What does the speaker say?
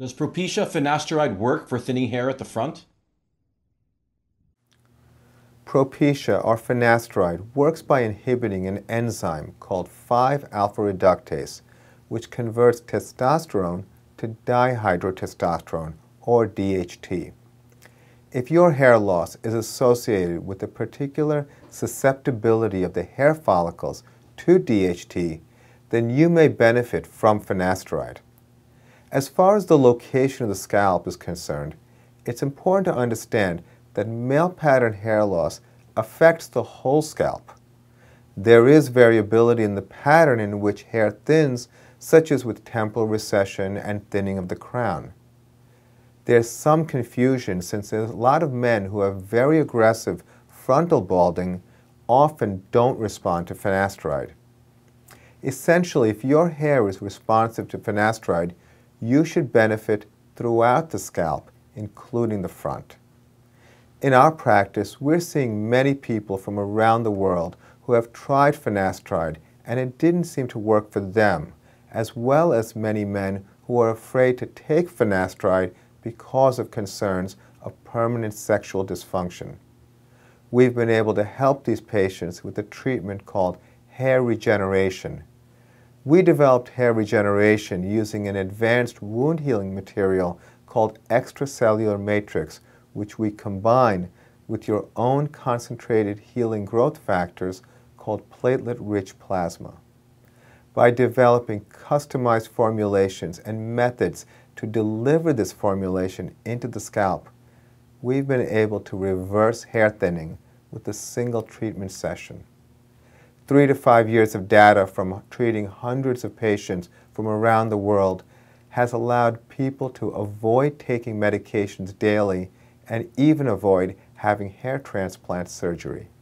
Does Propecia finasteride work for thinning hair at the front? Propecia or finasteride works by inhibiting an enzyme called 5-alpha reductase, which converts testosterone to dihydrotestosterone, or DHT. If your hair loss is associated with a particular susceptibility of the hair follicles to DHT, then you may benefit from finasteride. As far as the location of the scalp is concerned, it's important to understand that male pattern hair loss affects the whole scalp. There is variability in the pattern in which hair thins, such as with temporal recession and thinning of the crown. There's some confusion since there's a lot of men who have very aggressive frontal balding often don't respond to finasteride. Essentially, if your hair is responsive to finasteride, you should benefit throughout the scalp, including the front. In our practice, we're seeing many people from around the world who have tried finasteride and it didn't seem to work for them, as well as many men who are afraid to take finasteride because of concerns of permanent sexual dysfunction. We've been able to help these patients with a treatment called hair regeneration. We developed hair regeneration using an advanced wound healing material called extracellular matrix, which we combine with your own concentrated healing growth factors called platelet-rich plasma. By developing customized formulations and methods to deliver this formulation into the scalp, we've been able to reverse hair thinning with a single treatment session. 3 to 5 years of data from treating hundreds of patients from around the world has allowed people to avoid taking medications daily and even avoid having hair transplant surgery.